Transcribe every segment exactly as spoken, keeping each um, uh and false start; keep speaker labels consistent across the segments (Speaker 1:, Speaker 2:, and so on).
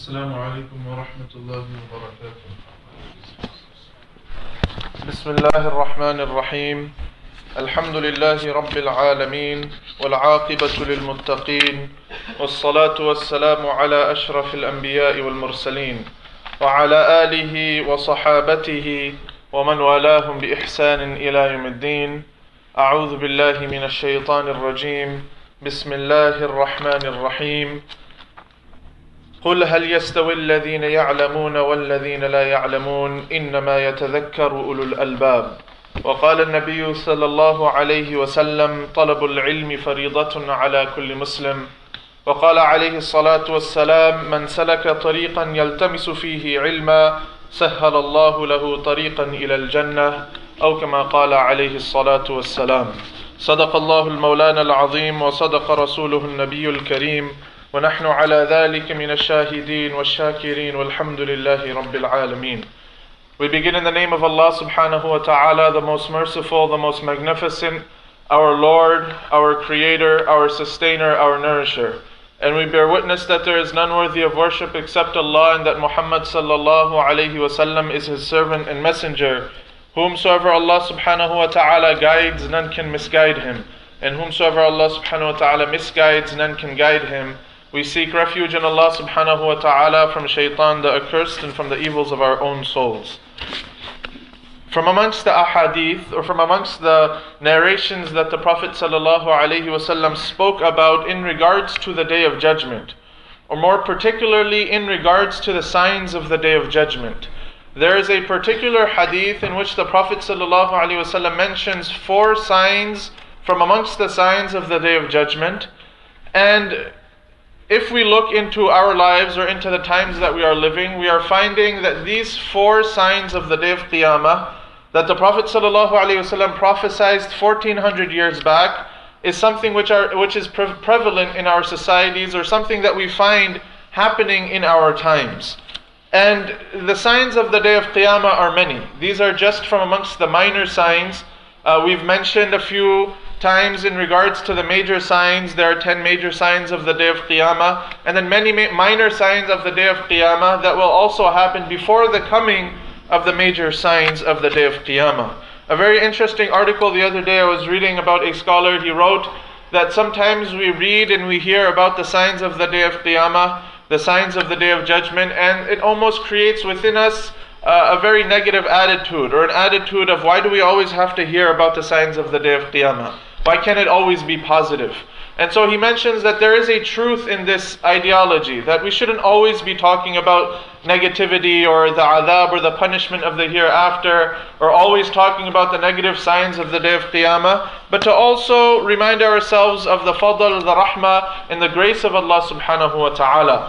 Speaker 1: السلام عليكم ورحمة الله وبركاته.
Speaker 2: بسم الله الرحمن الرحيم. الحمد لله رب العالمين والعاقبة للمتقين والصلاة والسلام على أشرف الأنبياء والمرسلين وعلى آله وصحابته ومن والاهم بإحسان إلى يوم الدين. أعوذ بالله من الشيطان الرجيم. بسم الله الرحمن الرحيم. قل هل يستوي الذين يعلمون والذين لا يعلمون إنما يتذكر أولو الألباب. وقال النبي صلى الله عليه وسلم طلب العلم فريضة على كل مسلم. وقال عليه الصلاة والسلام من سلك طريقا يلتمس فيه علما سهل الله له طريقا إلى الجنة أو كما قال عليه الصلاة والسلام. صدق الله المولانا العظيم وصدق رسوله النبي الكريم ونحن على ذلك من الشاهدين والشاكرين والحمد لله رب العالمين. We begin in the name of Allah subhanahu wa ta'ala, the most merciful, the most magnificent, our Lord, our Creator, our Sustainer, our Nourisher. And we bear witness that there is none worthy of worship except Allah, and that Muhammad sallallahu alayhi wasallam is His servant and messenger. Whomsoever Allah subhanahu wa ta'ala guides, none can misguide him. And whomsoever Allah subhanahu wa ta'ala misguides, none can guide him. We seek refuge in Allah subhanahu wa ta'ala from shaitan the accursed and from the evils of our own souls. From amongst the ahadith, or from amongst the narrations that the Prophet sallallahu alaihi wasallam spoke about in regards to the Day of Judgment, or more particularly in regards to the signs of the Day of Judgment, there is a particular hadith in which the Prophet sallallahu alaihi wasallam mentions four signs from amongst the signs of the Day of Judgment. And if we look into our lives or into the times that we are living, we are finding that these four signs of the Day of Qiyamah that the Prophet ﷺ prophesied fourteen hundred years back is something which are which is pre- prevalent in our societies, or something that we find happening in our times. And the signs of the Day of Qiyamah are many. These are just from amongst the minor signs. Uh, we've mentioned a few times in regards to the major signs. There are ten major signs of the Day of Qiyamah, and then many ma- minor signs of the Day of Qiyamah that will also happen before the coming of the major signs of the Day of Qiyamah. A very interesting article the other day I was reading about a scholar. He wrote that sometimes we read and we hear about the signs of the Day of Qiyamah, the signs of the Day of Judgment, and it almost creates within us Uh, a very negative attitude, or an attitude of why do we always have to hear about the signs of the Day of Qiyamah? Why can't it always be positive? And so he mentions that there is a truth in this ideology, that we shouldn't always be talking about negativity or the adhab or the punishment of the hereafter, or always talking about the negative signs of the Day of Qiyamah, but to also remind ourselves of the fadl, the rahmah, and the grace of Allah subhanahu wa ta'ala.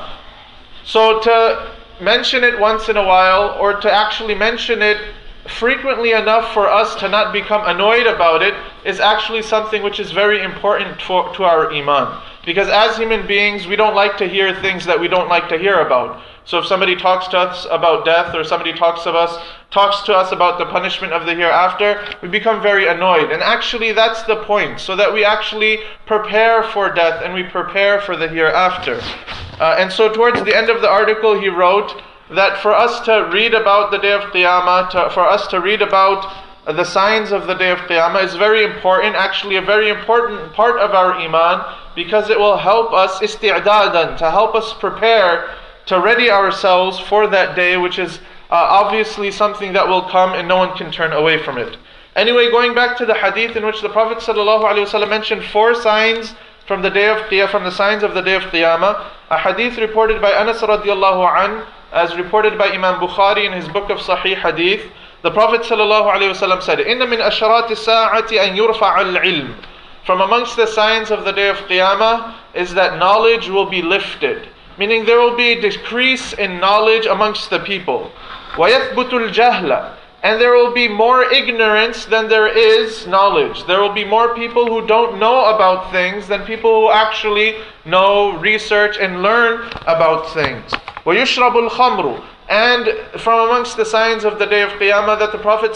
Speaker 2: So to mention it once in a while, or to actually mention it frequently enough for us to not become annoyed about it, is actually something which is very important for, to our iman. Because as human beings, we don't like to hear things that we don't like to hear about. So if somebody talks to us about death, or somebody talks of us, talks to us about the punishment of the hereafter, we become very annoyed. And actually that's the point, so that we actually prepare for death and we prepare for the hereafter. Uh, and so towards the end of the article he wrote that for us to read about the Day of Qiyamah, to, for us to read about the signs of the Day of Qiyamah is very important, actually a very important part of our iman, because it will help us isti'dadan, to help us prepare, to ready ourselves for that day, which is uh, obviously something that will come and no one can turn away from it. Anyway, going back to the hadith in which the Prophet ﷺ mentioned four signs from the day of Qiyamah, from the signs of the Day of Qiyamah, a hadith reported by Anas radiallahu an, as reported by Imam Bukhari in his book of Sahih Hadith, the Prophet ﷺ said, "Inna min asharati sa'ati an yurfa' al-ilm." From amongst the signs of the Day of Qiyamah is that knowledge will be lifted, meaning there will be a decrease in knowledge amongst the people. وَيَثْبُتُ الْجَهْلَ, and there will be more ignorance than there is knowledge. There will be more people who don't know about things than people who actually know, research, and learn about things. وَيُشْرَبُ الْخَمْرُ, and from amongst the signs of the Day of Qiyamah that the Prophet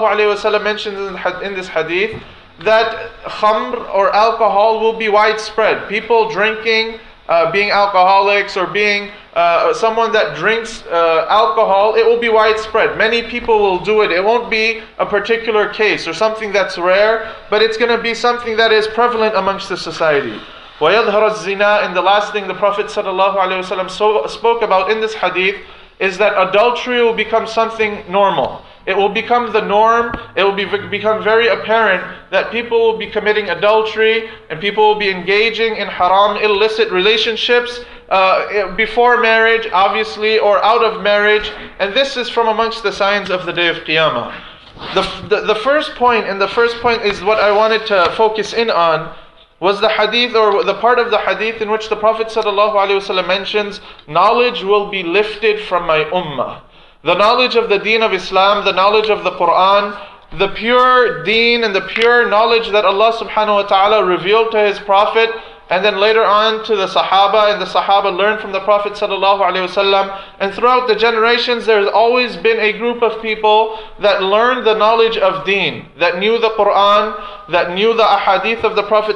Speaker 2: ﷺ mentions in this hadith, that khamr or alcohol will be widespread. People drinking uh, being alcoholics or being uh, someone that drinks uh, alcohol, it will be widespread. Many people will do it. It won't be a particular case or something that's rare, but it's going to be something that is prevalent amongst the society. وَيَظْهَرَ الزِّنَا, and the last thing the Prophet ﷺ so, spoke about in this hadith is that adultery will become something normal. It will become the norm. It will be, become very apparent that people will be committing adultery and people will be engaging in haram, illicit relationships uh, before marriage, obviously, or out of marriage. And this is from amongst the signs of the day of Qiyamah. The, the, the first point, and the first point is what I wanted to focus in on, was the hadith, or the part of the hadith in which the Prophet ﷺ mentions, knowledge will be lifted from my ummah. The knowledge of the deen of Islam, the knowledge of the Quran, the pure deen and the pure knowledge that Allah subhanahu wa ta'ala revealed to His Prophet, and then later on to the Sahaba, and the Sahaba learned from the Prophet ﷺ. And throughout the generations, there's always been a group of people that learned the knowledge of deen, that knew the Quran, that knew the ahadith of the Prophet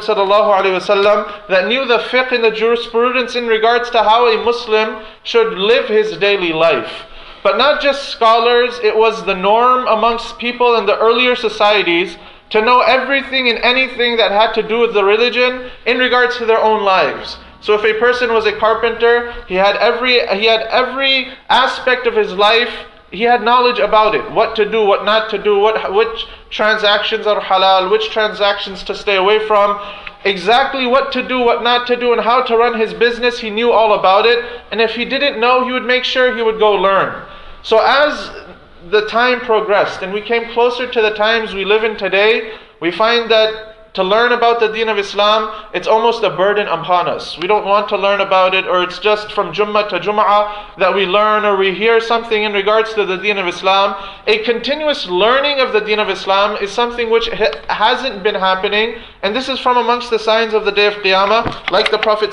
Speaker 2: ﷺ, that knew the fiqh and the jurisprudence in regards to how a Muslim should live his daily life. But not just scholars, it was the norm amongst people in the earlier societies to know everything and anything that had to do with the religion in regards to their own lives. So if a person was a carpenter, he had every he had every aspect of his life, he had knowledge about it. What to do, what not to do, what which transactions are halal, which transactions to stay away from, exactly what to do, what not to do, and how to run his business. He knew all about it. And if he didn't know, he would make sure he would go learn. So as the time progressed and we came closer to the times we live in today, we find that to learn about the deen of Islam, it's almost a burden upon us. We don't want to learn about it, or it's just from Jummah to Jum'ah that we learn or we hear something in regards to the deen of Islam. A continuous learning of the deen of Islam is something which ha- hasn't been happening, and this is from amongst the signs of the day of Qiyamah. Like the Prophet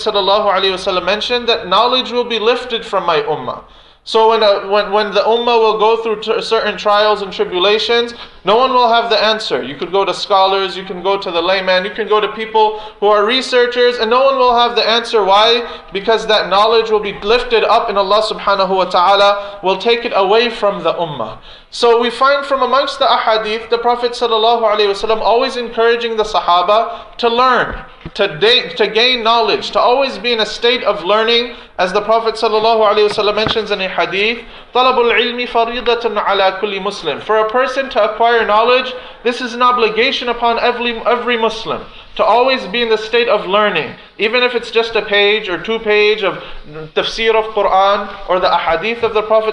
Speaker 2: ﷺ mentioned, that knowledge will be lifted from my ummah. So when, a, when when the ummah will go through t- certain trials and tribulations, no one will have the answer. You could go to scholars, you can go to the layman, you can go to people who are researchers, and no one will have the answer. Why? Because that knowledge will be lifted up, and Allah subhanahu wa ta'ala will take it away from the ummah. So we find from amongst the ahadith, the Prophet sallallahu alaihi wasallam always encouraging the Sahaba to learn, to, da- to gain knowledge, to always be in a state of learning. As the Prophet ﷺ mentions in a hadith, طَلَبُ الْعِلْمِ فَرِيضَةٌ عَلَى كُلِّ Muslim. For a person to acquire knowledge, this is an obligation upon every, every Muslim, to always be in the state of learning. Even if it's just a page or two page of tafsir of Quran, or the ahadith of the Prophet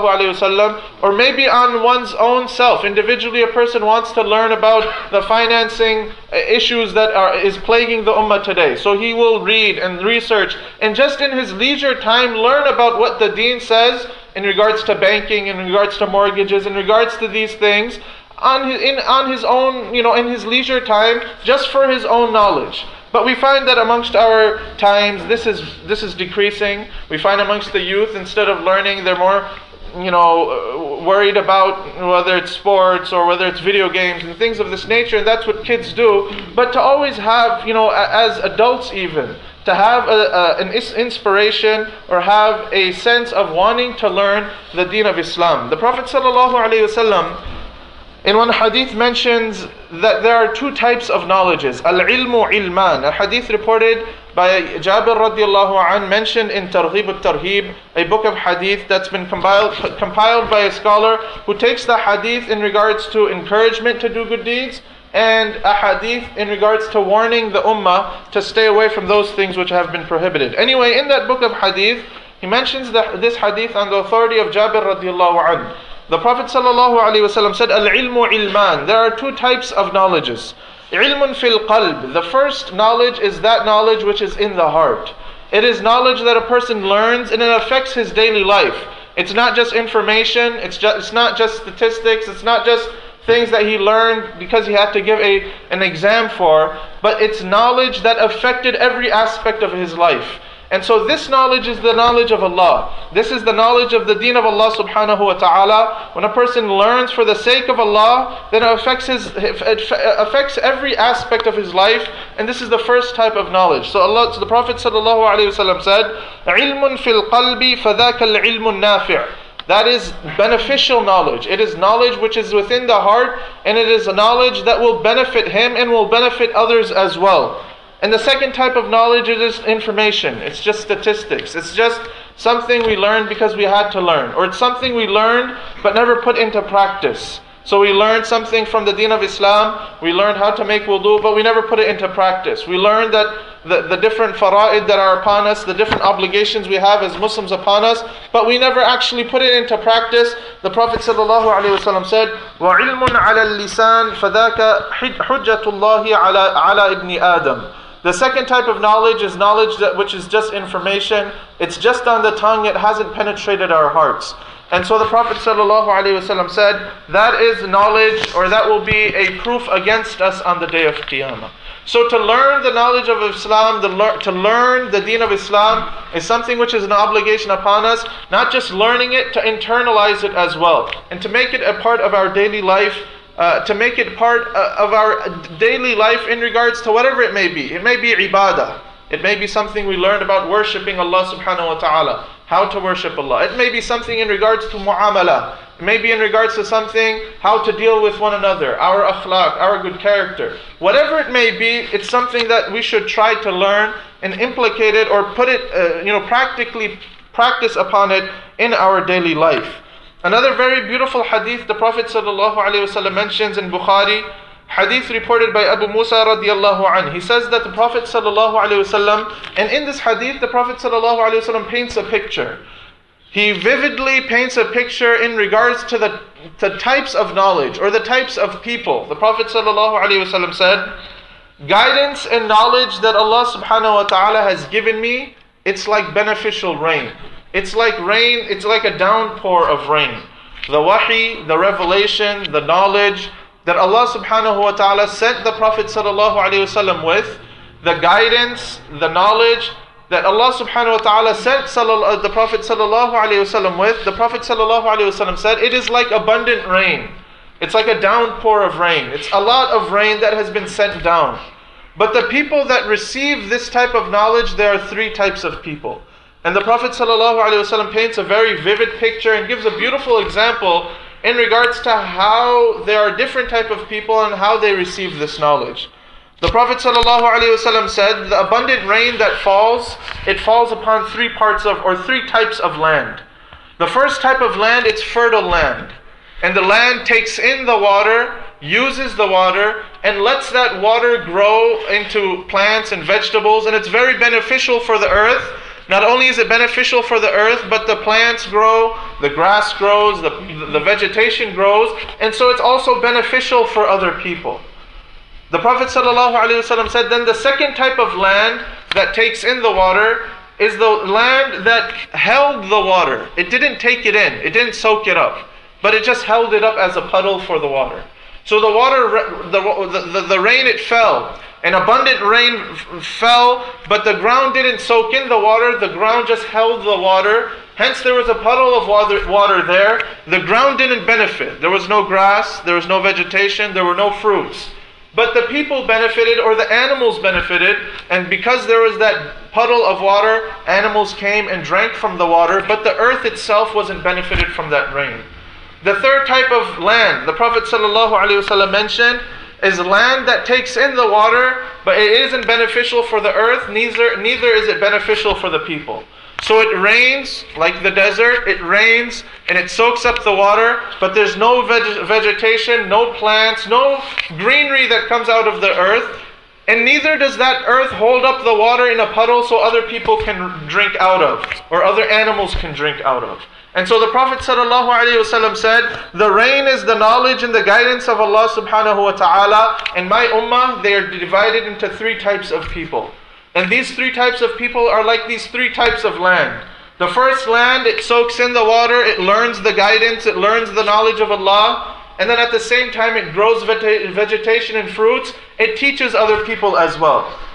Speaker 2: ﷺ, or maybe on one's own self. Individually, a person wants to learn about the financing issues that are is plaguing the ummah today. So he will read and research, and just in his leisure time learn about what the deen says in regards to banking, in regards to mortgages, in regards to these things, on his, in, on his own, you know, in his leisure time, just for his own knowledge. But we find that amongst our times, this is this is decreasing. We find amongst the youth, instead of learning, they're more, you know, worried about whether it's sports or whether it's video games and things of this nature, and that's what kids do. But to always have, you know, as adults even, to have a, a, an inspiration or have a sense of wanting to learn the deen of Islam. The Prophet ﷺ in one hadith mentions that there are two types of knowledges. Al-ilmu ilman. A hadith reported by Jabir radiallahu anh, mentioned in Targhib al-Tarhib, a book of hadith that's been compiled, compiled by a scholar who takes the hadith in regards to encouragement to do good deeds, and a hadith in regards to warning the ummah to stay away from those things which have been prohibited. Anyway, in that book of hadith, he mentions the, this hadith on the authority of Jabir radiallahu anh. The Prophet ﷺ said, Al-ilmu ilman. There are two types of knowledges. Ilmun fil qalb. The first knowledge is that knowledge which is in the heart. It is knowledge that a person learns and it affects his daily life. It's not just information, it's, just, it's not just statistics, it's not just things that he learned because he had to give a, an exam for, but it's knowledge that affected every aspect of his life. And so this knowledge is the knowledge of Allah. This is the knowledge of the deen of Allah subhanahu wa ta'ala. When a person learns for the sake of Allah, then it affects, his, it affects every aspect of his life. And this is the first type of knowledge. So Allah, so the Prophet sallallahu alaihi wasallam said, "Ilmun fil qalbi fadhaka al-ilmun nafi'." That is beneficial knowledge. It is knowledge which is within the heart, and it is a knowledge that will benefit him and will benefit others as well. And the second type of knowledge is information. It's just statistics. It's just something we learned because we had to learn. Or it's something we learned but never put into practice. So we learned something from the deen of Islam. We learned how to make wudu, but we never put it into practice. We learned that the, the different fara'id that are upon us, the different obligations we have as Muslims upon us, but we never actually put it into practice. The Prophet ﷺ said, وَعِلْمٌ عَلَى اللِّسَانِ فَذَاكَ حُجَّةُ اللَّهِ عَلَى عَلَى ابْنِ آدَمَ. The second type of knowledge is knowledge that which is just information. It's just on the tongue. It hasn't penetrated our hearts. And so the Prophet ﷺ said, that is knowledge, or that will be a proof against us on the day of Qiyamah. So to learn the knowledge of Islam, the, to learn the deen of Islam is something which is an obligation upon us. Not just learning it, to internalize it as well. And to make it a part of our daily life. Uh, to make it part uh, of our daily life in regards to whatever it may be. It may be ibadah. It may be something we learned about worshipping Allah subhanahu wa ta'ala. How to worship Allah. It may be something in regards to mu'amala. It may be in regards to something, how to deal with one another. Our akhlaq, our good character. Whatever it may be, it's something that we should try to learn and implicate it or put it, uh, you know, practically practice upon it in our daily life. Another very beautiful hadith the Prophet ﷺ mentions in Bukhari, hadith reported by Abu Musa radiallahu anh. He says that the Prophet ﷺ, and in this hadith the Prophet ﷺ paints a picture. He vividly paints a picture in regards to the, the types of knowledge or the types of people. The Prophet ﷺ said, guidance and knowledge that Allah subhanahu wa ta'ala has given me, it's like beneficial rain. It's like rain, it's like a downpour of rain. The wahi, the revelation, the knowledge that Allah subhanahu wa ta'ala sent the Prophet sallallahu alaihi wasallam with, the guidance, the knowledge that Allah subhanahu wa ta'ala sent the Prophet sallallahu alaihi wasallam with, the Prophet sallallahu alaihi wasallam said, it is like abundant rain. It's like a downpour of rain. It's a lot of rain that has been sent down. But the people that receive this type of knowledge, there are three types of people. And the Prophet ﷺ paints a very vivid picture and gives a beautiful example in regards to how there are different type of people and how they receive this knowledge. The Prophet ﷺ said, the abundant rain that falls, it falls upon three parts of, or three types of land. The first type of land, it's fertile land. And the land takes in the water, uses the water, and lets that water grow into plants and vegetables, and it's very beneficial for the earth. Not only is it beneficial for the earth, but the plants grow, the grass grows, the, the vegetation grows, and so it's also beneficial for other people. The Prophet ﷺ said, then the second type of land that takes in the water is the land that held the water. It didn't take it in, it didn't soak it up, but it just held it up as a puddle for the water. So the water, the, the, the rain, it fell. An abundant rain f- fell, but the ground didn't soak in the water. The ground just held the water. Hence there was a puddle of water, water there. The ground didn't benefit. There was no grass, there was no vegetation, there were no fruits. But the people benefited, or the animals benefited, and because there was that puddle of water, animals came and drank from the water, but the earth itself wasn't benefited from that rain. The third type of land, the Prophet ﷺ mentioned, is land that takes in the water, but it isn't beneficial for the earth, neither, neither is it beneficial for the people. So it rains, like the desert, it rains and it soaks up the water, but there's no veg- vegetation, no plants, no greenery that comes out of the earth, and neither does that earth hold up the water in a puddle so other people can drink out of, or other animals can drink out of. And so the Prophet ﷺ said, the rain is the knowledge and the guidance of Allah subhanahu wa ta'ala, and my ummah, they are divided into three types of people. And these three types of people are like these three types of land. The first land, it soaks in the water, it learns the guidance, it learns the knowledge of Allah, and then at the same time it grows vegeta- vegetation and fruits, it teaches other people as well.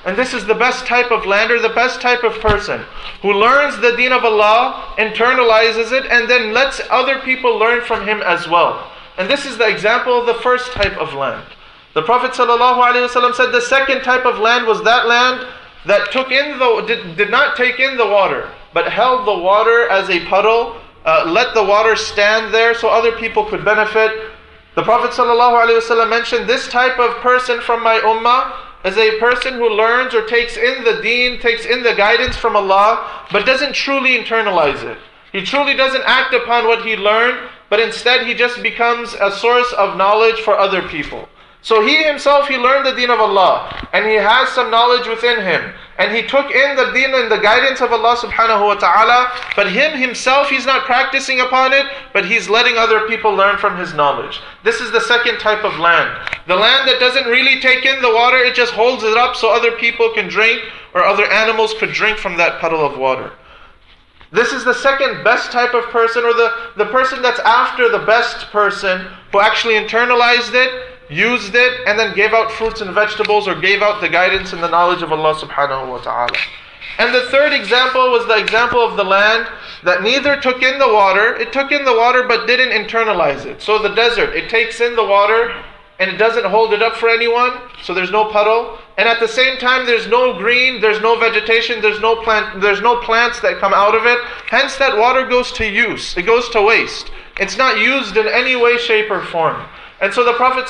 Speaker 2: And this is the best type of land, or the best type of person, who learns the deen of Allah, internalizes it, and then lets other people learn from him as well. And this is the example of the first type of land. The Prophet ﷺ said the second type of land was that land that took in the did, did not take in the water, but held the water as a puddle, uh, let the water stand there so other people could benefit. The Prophet ﷺ mentioned this type of person from my ummah is a person who learns or takes in the deen, takes in the guidance from Allah, but doesn't truly internalize it. He truly doesn't act upon what he learned, but instead he just becomes a source of knowledge for other people. So he himself, he learned the deen of Allah, and he has some knowledge within him, and he took in the deen and the guidance of Allah subhanahu wa ta'ala, but him himself, he's not practicing upon it, but he's letting other people learn from his knowledge. This is the second type of land. The land that doesn't really take in the water, it just holds it up so other people can drink, or other animals could drink from that puddle of water. This is the second best type of person, or the, the person that's after the best person, who actually internalized it, used it, and then gave out fruits and vegetables, or gave out the guidance and the knowledge of Allah subhanahu wa ta'ala. And the third example was the example of the land that neither took in the water, it took in the water but didn't internalize it. So the desert, it takes in the water and it doesn't hold it up for anyone, so there's no puddle. And at the same time there's no green, there's no vegetation, there's no plant, there's no plants that come out of it. Hence that water goes to use, it goes to waste. It's not used in any way, shape or form. And so the Prophet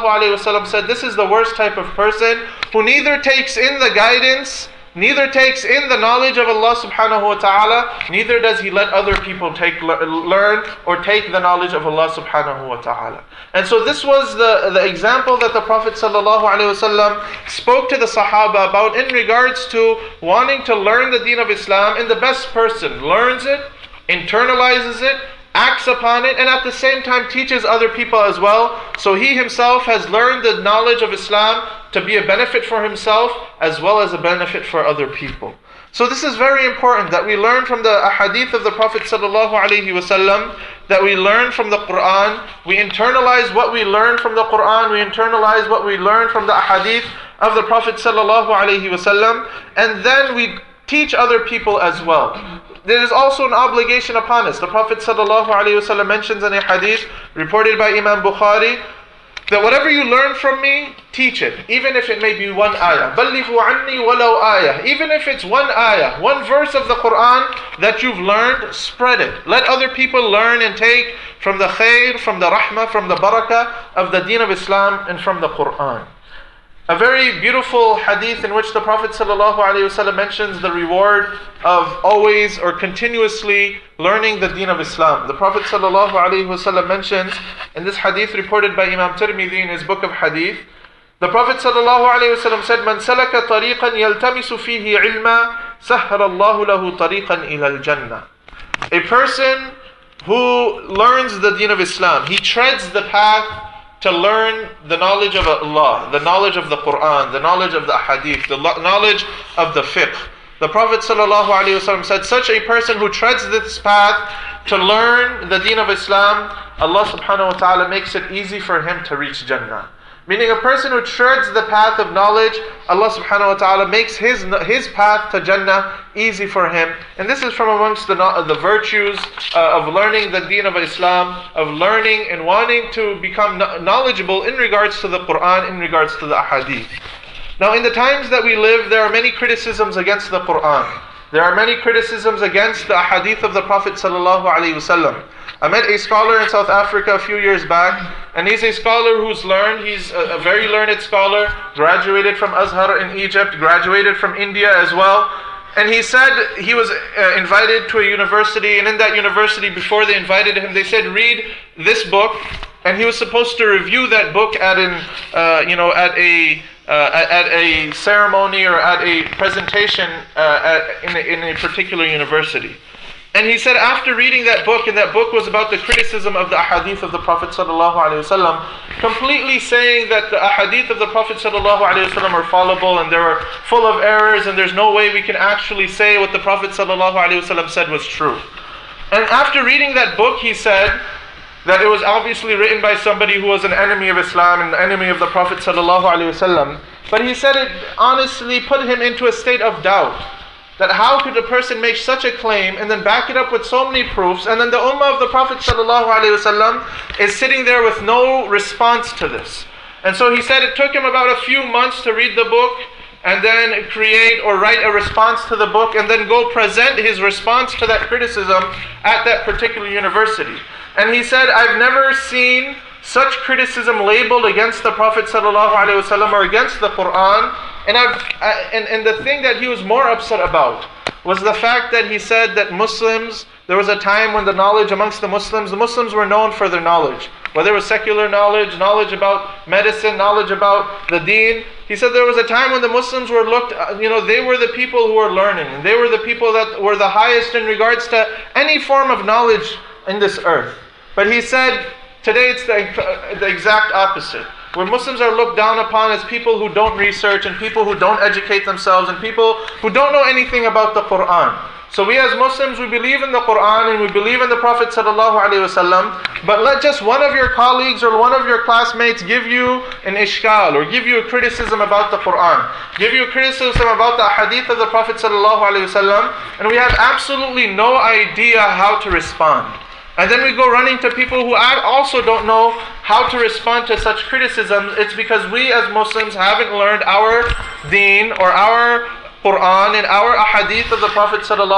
Speaker 2: ﷺ said, this is the worst type of person, who neither takes in the guidance, neither takes in the knowledge of Allah subhanahu wa ta'ala, neither does he let other people take learn or take the knowledge of Allah subhanahu wa ta'ala. And so this was the, the example that the Prophet ﷺ spoke to the Sahaba about in regards to wanting to learn the deen of Islam. And the best person learns it, internalizes it, acts upon it, and at the same time teaches other people as well. So he himself has learned the knowledge of Islam to be a benefit for himself as well as a benefit for other people. So this is very important that we learn from the ahadith of the Prophet ﷺ, that we learn from the Quran, we internalize what we learn from the Quran, we internalize what we learn from the ahadith of the Prophet ﷺ, and then we teach other people as well. There is also an obligation upon us. The Prophet ﷺ mentions in a hadith reported by Imam Bukhari that whatever you learn from me, teach it, even if it may be one ayah. بَلِّغُوا عَنِّي وَلَوْ آيَةً. Even if it's one ayah, one verse of the Quran that you've learned, spread it. Let other people learn and take from the khair, from the rahmah, from the barakah of the deen of Islam and from the Quran. A very beautiful hadith in which the Prophet ﷺ mentions the reward of always or continuously learning the deen of Islam. The Prophet ﷺ mentions in this hadith reported by Imam Tirmidhi in his book of hadith, the Prophet ﷺ said, "Man salaka tariqan yaltamisu fihi ilma, sahhara Allahu lahu tariqan ila al-jannah." A person who learns the deen of Islam, he treads the path to learn the knowledge of Allah, the knowledge of the Quran, the knowledge of the hadith, the knowledge of the fiqh. The Prophet ﷺ said, such a person who treads this path to learn the deen of Islam, Allah subhanahu wa ta'ala makes it easy for him to reach Jannah. Meaning a person who treads the path of knowledge, Allah subhanahu wa ta'ala makes his, his path to Jannah easy for him. And this is from amongst the, the virtues uh, of learning the deen of Islam, of learning and wanting to become knowledgeable in regards to the Quran, in regards to the ahadith. Now in the times that we live, there are many criticisms against the Quran. There are many criticisms against the ahadith of the Prophet sallallahu alaihi wasallam. I met a scholar in South Africa a few years back, and he's a scholar who's learned, he's a, a very learned scholar, graduated from Azhar in Egypt, graduated from India as well. And he said he was uh, invited to a university, and in that university, before they invited him, they said, read this book. And he was supposed to review that book at an, uh, you know, at a uh, at, at a ceremony or at a presentation uh, at, in, a, in a particular university. And he said after reading that book, and that book was about the criticism of the ahadith of the Prophet ﷺ, completely saying that the ahadith of the Prophet ﷺ are fallible and they are full of errors and there's no way we can actually say what the Prophet ﷺ said was true. And after reading that book, he said that it was obviously written by somebody who was an enemy of Islam and an enemy of the Prophet sallallahu alaihi wasallam. But he said it honestly put him into a state of doubt. That how could a person make such a claim and then back it up with so many proofs, and then the ummah of the Prophet sallallahu alaihi wasallam is sitting there with no response to this. And so he said it took him about a few months to read the book and then create or write a response to the book and then go present his response to that criticism at that particular university. And he said, I've never seen such criticism labeled against the Prophet sallallahu alaihi wasallam or against the Quran. And, I've, I, and, and the thing that he was more upset about was the fact that he said that Muslims, there was a time when the knowledge amongst the Muslims, the Muslims were known for their knowledge. Whether it was secular knowledge, knowledge about medicine, knowledge about the deen. He said there was a time when the Muslims were looked, you know, they were the people who were learning. And they were the people that were the highest in regards to any form of knowledge in this earth. But he said, today it's the, the exact opposite. Where Muslims are looked down upon as people who don't research and people who don't educate themselves and people who don't know anything about the Quran. So we as Muslims, we believe in the Quran and we believe in the Prophet sallallahu alaihi wasallam. But let just one of your colleagues or one of your classmates give you an ishkal or give you a criticism about the Quran, give you a criticism about the hadith of the Prophet sallallahu alaihi wasallam, and we have absolutely no idea how to respond. And then we go running to people who also don't know how to respond to such criticism. It's because we as Muslims haven't learned our deen or our Quran and our ahadith of the Prophet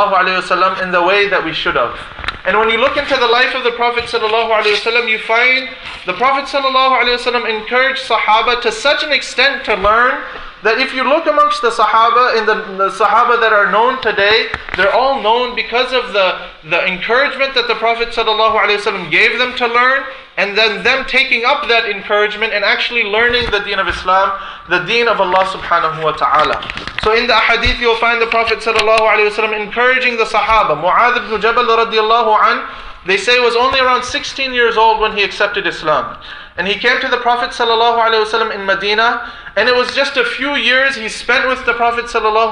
Speaker 2: ﷺ in the way that we should have. And when you look into the life of the Prophet ﷺ, you find the Prophet ﷺ encouraged Sahaba to such an extent to learn that if you look amongst the Sahaba, in the, the Sahaba that are known today, they're all known because of the, the encouragement that the Prophet ﷺ gave them to learn, and then them taking up that encouragement and actually learning the deen of Islam, the deen of Allah subhanahu wa ta'ala. So in the hadith you'll find the Prophet ﷺ encouraging the Sahaba. Mu'adh ibn Jabal radiallahu anh, they say was only around sixteen years old when he accepted Islam. And he came to the Prophet ﷺ in Medina, and it was just a few years he spent with the Prophet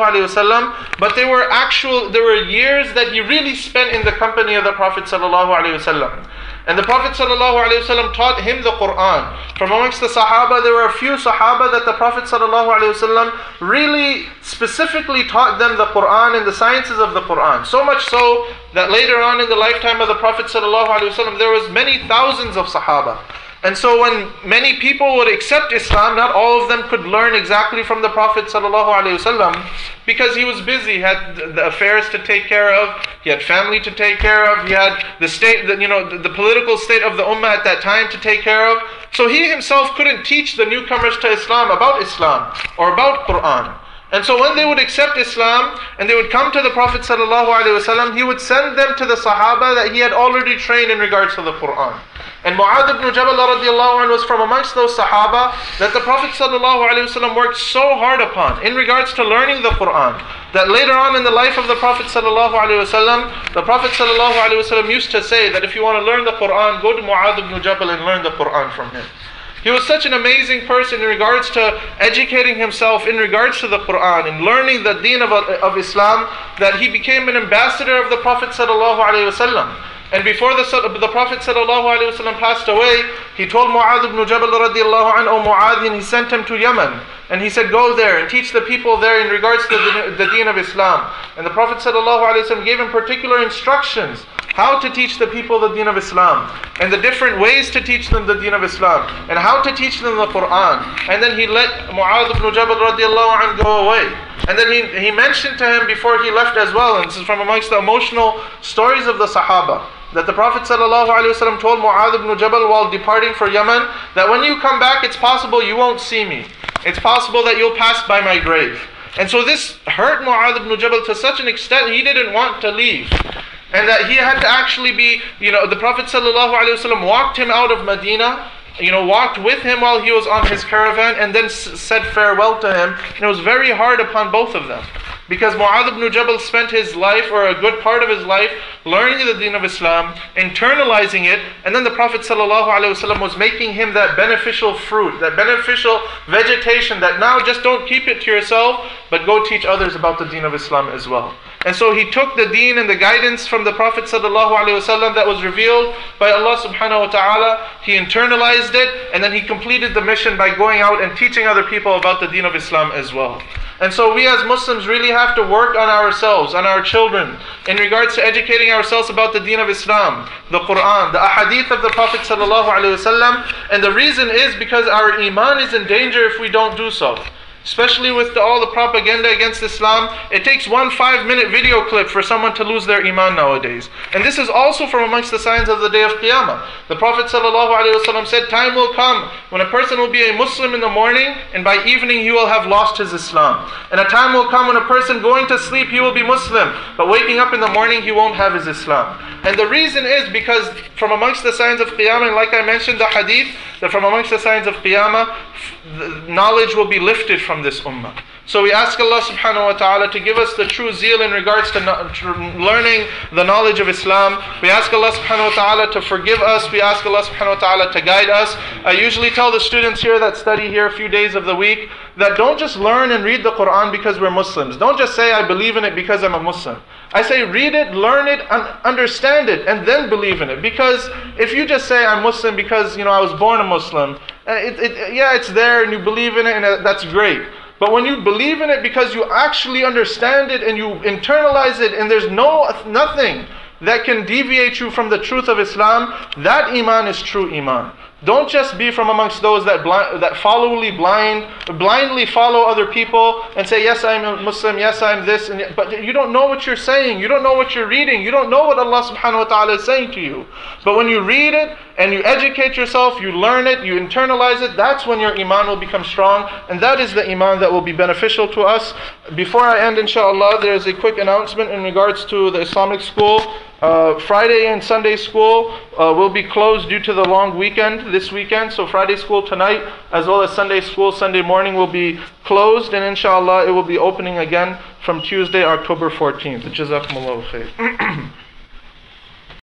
Speaker 2: ﷺ, but they were actual, there were years that he really spent in the company of the Prophet ﷺ. And the Prophet ﷺ taught him the Quran. From amongst the Sahaba, there were a few Sahaba that the Prophet ﷺ really specifically taught them the Quran and the sciences of the Quran. So much so that later on in the lifetime of the Prophet ﷺ, there was many thousands of Sahaba. And so when many people would accept Islam, not all of them could learn exactly from the Prophet ﷺ because he was busy, he had the affairs to take care of, he had family to take care of, he had the state, the, you know, the, the political state of the ummah at that time to take care of. So he himself couldn't teach the newcomers to Islam about Islam or about Quran. And so when they would accept Islam and they would come to the Prophet ﷺ, he would send them to the Sahaba that he had already trained in regards to the Quran. And Mu'adh ibn Jabal radiallahu anh was from amongst those Sahaba that the Prophet ﷺ worked so hard upon in regards to learning the Quran, that later on in the life of the Prophet ﷺ, the Prophet ﷺ used to say that if you want to learn the Quran, go to Mu'adh ibn Jabal and learn the Quran from him. He was such an amazing person in regards to educating himself in regards to the Quran and learning the deen of, of Islam, that he became an ambassador of the Prophet ﷺ. And before the, the Prophet ﷺ passed away, he told Mu'adh ibn Jabal radiallahu anhu, O Mu'adh, and he sent him to Yemen. And he said, go there and teach the people there in regards to the, the deen of Islam. And the Prophet ﷺ gave him particular instructions how to teach the people the deen of Islam, and the different ways to teach them the deen of Islam, and how to teach them the Quran. And then he let Mu'adh ibn Jabal radiallahu anhu go away. And then he, he mentioned to him before he left as well, and this is from amongst the emotional stories of the Sahaba, that the Prophet ﷺ told Mu'adh ibn Jabal while departing for Yemen, that when you come back, it's possible you won't see me. It's possible that you'll pass by my grave. And so this hurt Mu'adh ibn Jabal to such an extent he didn't want to leave. And that he had to actually be, you know, the Prophet ﷺ walked him out of Medina, you know, walked with him while he was on his caravan, and then s- said farewell to him. And it was very hard upon both of them. Because Mu'adh ibn Jabal spent his life, or a good part of his life, learning the deen of Islam, internalizing it, and then the Prophet ﷺ was making him that beneficial fruit, that beneficial vegetation, that now just don't keep it to yourself, but go teach others about the deen of Islam as well. And so he took the deen and the guidance from the Prophet ﷺ that was revealed by Allah subhanahu wa ta'ala, he internalized it, and then he completed the mission by going out and teaching other people about the deen of Islam as well. And so we as Muslims really have to work on ourselves, on our children, in regards to educating ourselves about the deen of Islam, the Quran, the ahadith of the Prophet ﷺ. And the reason is because our iman is in danger if we don't do so. Especially with the, all the propaganda against Islam, it takes one five-minute video clip for someone to lose their iman nowadays. And this is also from amongst the signs of the day of Qiyamah. The Prophet ﷺ said, time will come when a person will be a Muslim in the morning, and by evening he will have lost his Islam. And a time will come when a person going to sleep, he will be Muslim, but waking up in the morning, he won't have his Islam. And the reason is because from amongst the signs of Qiyamah, and like I mentioned the hadith, that from amongst the signs of Qiyamah, knowledge will be lifted from this ummah. So we ask Allah subhanahu wa ta'ala to give us the true zeal in regards to, no, to learning the knowledge of Islam. We ask Allah subhanahu wa ta'ala to forgive us. We ask Allah subhanahu wa ta'ala to guide us. I usually tell the students here that study here a few days of the week that don't just learn and read the Quran because we're Muslims. Don't just say I believe in it because I'm a Muslim. I say read it, learn it, understand it, and then believe in it. Because if you just say I'm Muslim because, you know, I was born a Muslim, it, it, yeah, it's there and you believe in it and that's great. But when you believe in it because you actually understand it and you internalize it and there's no nothing that can deviate you from the truth of Islam, that iman is true iman. Don't just be from amongst those that blind, that followly blind, blindly follow other people and say, yes, I'm a Muslim, yes, I'm this, and but you don't know what you're saying, you don't know what you're reading, you don't know what Allah subhanahu wa ta'ala is saying to you. But when you read it and you educate yourself, you learn it, you internalize it, that's when your iman will become strong, and that is the iman that will be beneficial to us. Before I end, inshallah, there is a quick announcement in regards to the Islamic school. Uh, Friday and Sunday school uh, will be closed due to the long weekend this weekend. So Friday school tonight as well as Sunday school Sunday morning will be closed, and inshallah it will be opening again from Tuesday, October fourteenth. Jazakumullahu khair.